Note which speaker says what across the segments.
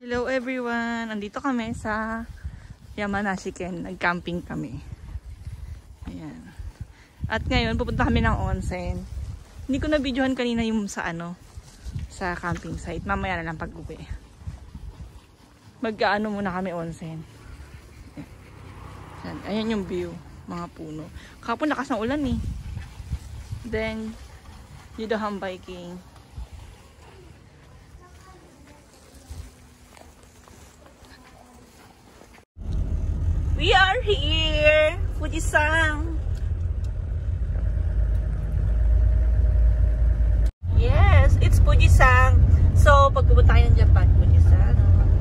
Speaker 1: Hello everyone! Andito kami sa Yamanashiken. Nag-camping kami. Ayan. At ngayon, pupunta kami ng onsen. Hindi ko na-videohan kanina yung sa sa camping site. Mamaya na lang pag-uwi. Mag-ano muna kami onsen. Ayan. Ayan yung view. Mga puno. Kapon lakas ng ulan eh. Then, Yudaham biking. We are here! Fujisan! Yes, it's Fujisan. So, pag pupunta tayo ng Japan, Fujisan.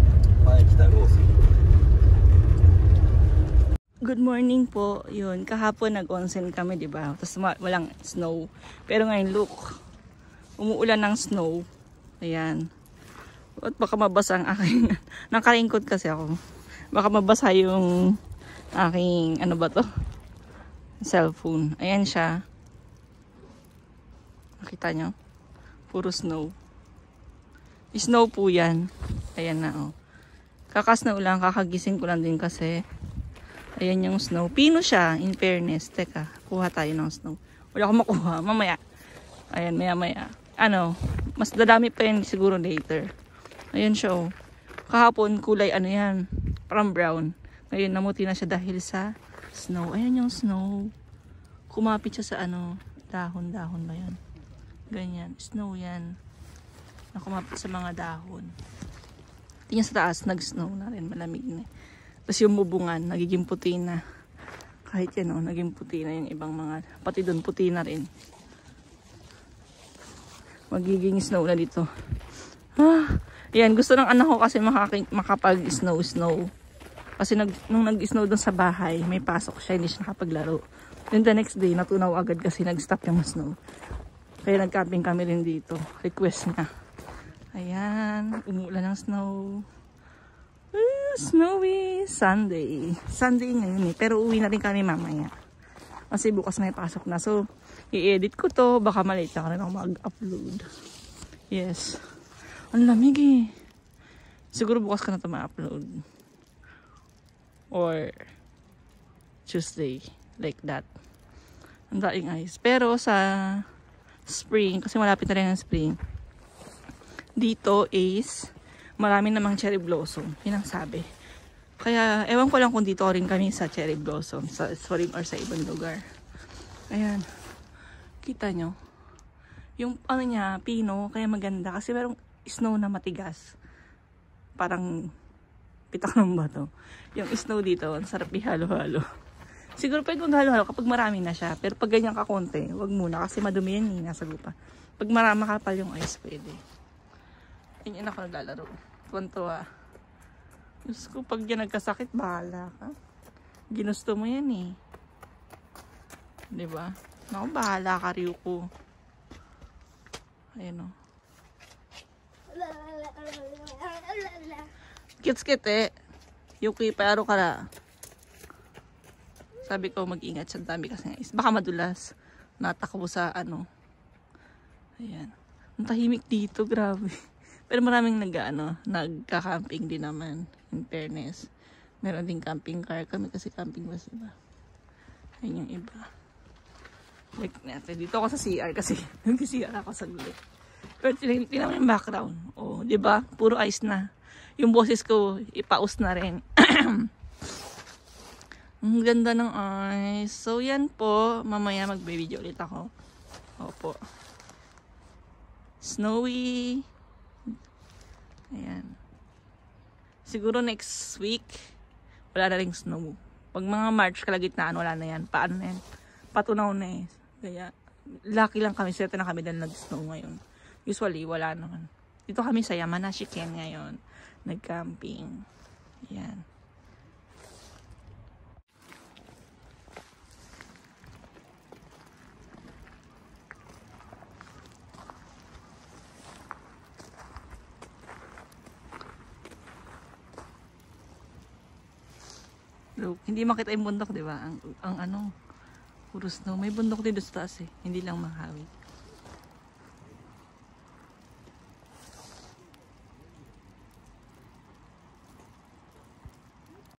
Speaker 1: Good morning po. Yun, kahapon nag-onsen kami, di ba? Tapos walang snow. Pero ngayon, look. Umuulan ng snow. Ayan. At baka mabasa ang aking... Nakaringkot kasi ako. Baka mabasa yung aking, ano ba to? Cellphone. Ayan siya. Nakita nyo? Puro snow. Snow po yan. Ayan na, oh. Kakasnow lang. Kakagising ko lang din kasi. Ayan yung snow. Pino siya, in fairness. Teka, kuha tayo ng snow. Wala akong makuha. Mamaya. Ayan, maya-maya. Mas dadami pa yan siguro later. Ayan siya, oh. Kahapon, kulay ano yan. Parang brown. Ngayon, namuti na siya dahil sa snow. Ayan yung snow. Kumapit siya sa dahon-dahon ba yan? Ganyan. Snow yan. Nakumapit sa mga dahon. Tingnan sa taas, nag-snow na rin. Malamig na. Tapos yung bubungan, nagiging puti na. Kahit yan, naging puti na yung ibang mga. Pati doon, puti na rin. Magiging snow na dito. Yan, gusto ng anak ko kasi makapag-snow. Kasi nung nag-snow doon sa bahay, may pasok siya, hindi siya nakapaglaro. Then the next day, natunaw agad kasi nag-stop yung snow. Kaya nag-camping kami rin dito. Request niya. Ayan, umuulan ng snow. Snowy Sunday. Sunday ngayon eh, pero uwi na rin kami mamaya. Kasi bukas may pasok na. So, i-edit ko to. Baka malate na rin ako mag-upload. Yes. Ang lamig eh. Siguro bukas ka na ito ma-upload. Or Tuesday. Like that. Ang daing ice. Pero sa spring, kasi malapit na rin ang spring, dito is marami namang cherry blossom. Yun ang sabi. Kaya ewan ko lang kung dito rin kami sa cherry blossom. Sa spring or sa ibang lugar. Ayan. Kita nyo? Yung niya, pino, kaya maganda. Kasi merong snow na matigas. Parang pitak ng bato. Yung snow dito, ang sarap ihalo-halo. Siguro pwede maghalo-halo kapag marami na siya. Pero pag ganyan kakonti, wag muna kasi madumi yan nasa lupa. Pag marami makapal yung ice, pwede. Yan ako naglalaro. Tuwan-tuwa. Diyos ko, pag yan nagkasakit, bahala ka. Ginusto mo yan eh. Diba? Naku, bahala ka, Ryuko. Ayan o. Kits-kit Yuki, pero ka na. Sabi ko mag-ingat siya. Dami kasi nga is. Baka madulas. Natakbo sa Ayan. Ang tahimik dito. Grabe. Pero maraming nagka-camping din naman. In fairness. Meron din camping car. Kami kasi camping bus, diba? Ayan yung iba. Like natin. Dito ako sa CR kasi nag-CR ako sa gulit. Pero tingnan mo yung background. Oh, diba? Puro ice na. Yung boses ko, ipaus na rin. Ang ganda ng ice. So, yan po. Mamaya mag-video ulit ako. Opo. Snowy. Ayan. Siguro next week, wala na rin snow. Pag mga March, kalagitnaan, wala na yan. Paano na yan? Patunaw na eh. Kaya, lucky lang kami. Swerte na kami dahil nag-snow ngayon. Usually, wala naman. Dito kami sa Yamanashiken ngayon. Nag-camping. Ayan. Look, hindi makita yung bundok, di ba? Ang puro snow. May bundok dito sa taas eh. Hindi lang Makawi.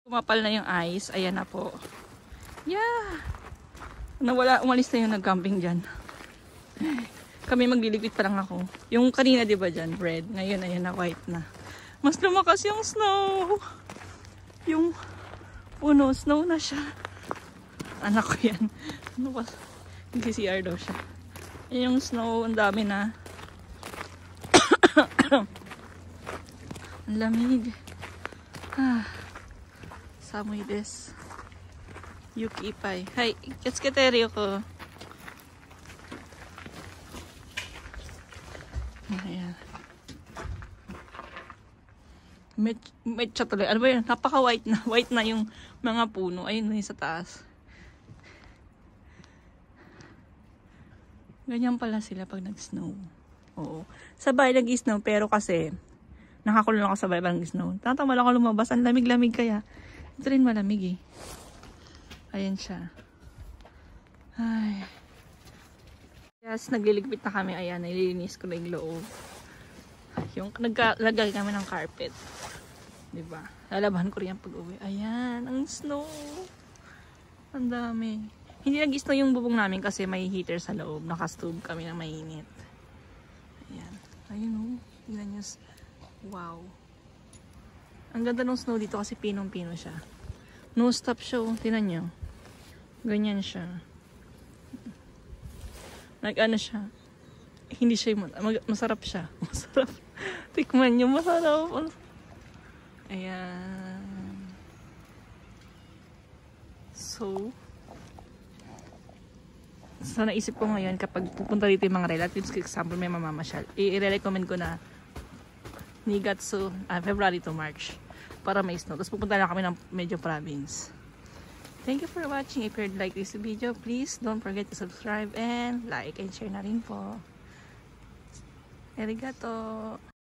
Speaker 1: Kumapal na yung ice. Ayan na po. Yeah! Nawala, umalis na yung nag-camping dyan. Kami magliligpit pa lang ako. Yung kanina diba dyan, red. Ngayon, ayan na, white na. Mas lumakas yung snow. Yung puno, snow na siya. Anak ko yan. Ano ba? Nag-CR daw siya. Yung snow, ang dami na. Ang lamig. Samoy des. Yuki ipay. Hi, katsuketerio ko. Ayan. Medyo tuloy. Ano ba yun? Napaka-white na. White na yung mga puno. Ayun na yung sa taas. Ganyan pala sila pag nag-snow. Oo. Sabay nag-snow pero kasi nakakulong ako sa bahay pag nag-snow. Tatamal ako lumabas. Ang lamig-lamig kaya. Ito rin malamig eh. Ayan siya. Ay. Yes, nagliligpit na kami. Ayan, nililinis ko na yung loob. Yung naglalagay kami ng carpet. Diba? Lalabahan ko rin yung pag-uwi. Ayan, ang snow. Ang dami. Hindi nag-snow yung bubong namin kasi may heater sa loob. Naka-stove kami na mainit. Ayan. Ayun o. Tingnan nyo. Wow. Ang ganda ng snow dito kasi pinong-pino siya. No stop siya o. Tingnan nyo. Ganyan siya. Nag-ano siya. Hindi siya masarap siya. Masarap. Tikman nyo. Masarap. Ayan. So, naisip ko ngayon kapag pupunta dito yung mga relatives, for example may mamamasyal, i-recommend ko na Nigatsu, February to March para may snow. Tapos pupunta na kami ng medyo province. Thank you for watching. If you like this video, please don't forget to subscribe and like and share na rin po. Arigato!